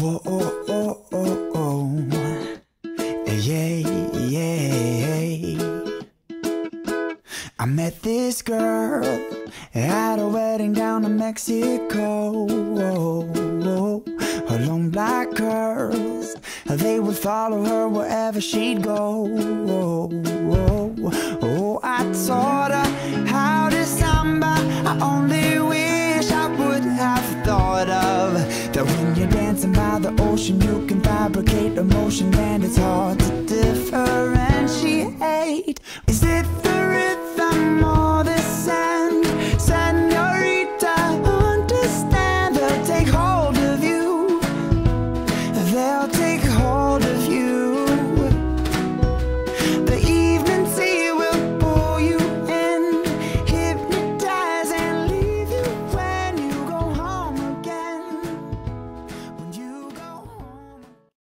Whoa, oh, oh, oh, oh. Yeah, yeah. I met this girl at a wedding down in Mexico. Her long black curls, they would follow her wherever she'd go. Oh, I taught her how to samba. I only wish I would have thought of that when you're dancing by the ocean, you can fabricate emotion